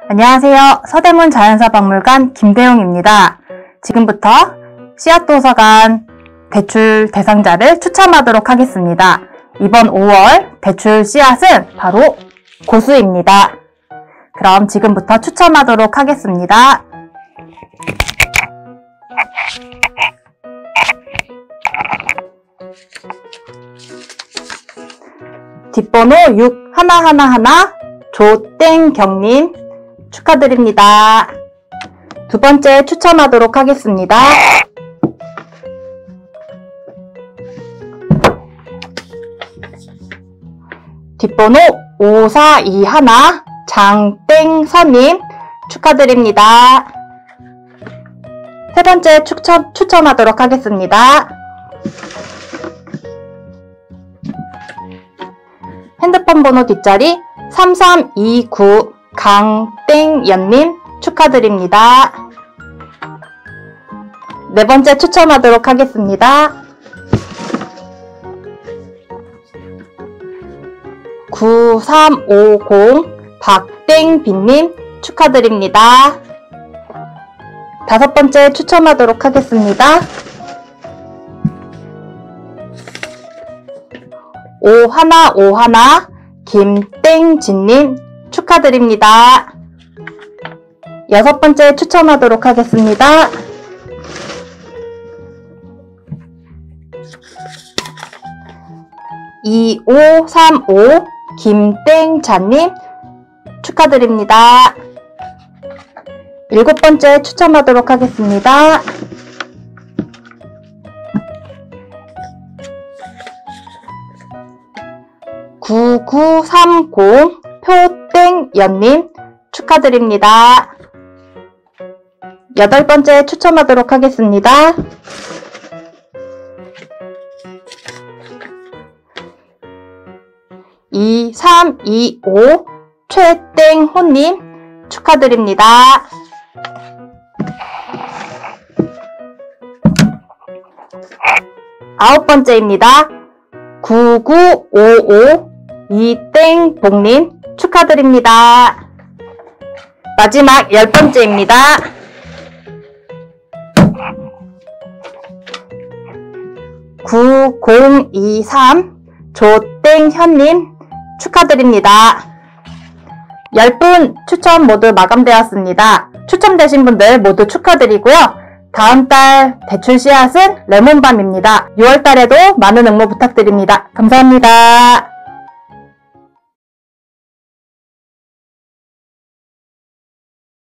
안녕하세요. 서대문 자연사박물관 김대용입니다. 지금부터 씨앗도서관 대출 대상자를 추첨하도록 하겠습니다. 이번 5월 대출 씨앗은 바로 고수입니다. 그럼 지금부터 추첨하도록 하겠습니다. 뒷번호 6111 조땡경님 축하드립니다. 두 번째 추첨하도록 하겠습니다. 뒷번호 5421 장땡선님 축하드립니다. 세 번째 추첨하도록 하겠습니다. 핸드폰 번호 뒷자리 3329 강땡연님 축하드립니다. 네 번째 추첨하도록 하겠습니다. 9350 박땡빈님 축하드립니다. 다섯 번째 추첨하도록 하겠습니다. 5151 김땡진님 축하드립니다. 여섯 번째 추첨하도록 하겠습니다. 2535 김땡자님 축하드립니다. 일곱 번째 추첨하도록 하겠습니다. 9930 표땡연님 축하드립니다. 여덟 번째 추첨하도록 하겠습니다. 2325 최땡호님 축하드립니다. 아홉 번째입니다. 9955 이땡복님 축하드립니다. 마지막 열 번째입니다. 9023 조땡현님 축하드립니다. 10분 추첨 모두 마감되었습니다. 추첨되신 분들 모두 축하드리고요. 다음 달 대출 씨앗은 레몬밤입니다. 6월 달에도 많은 응모 부탁드립니다. 감사합니다.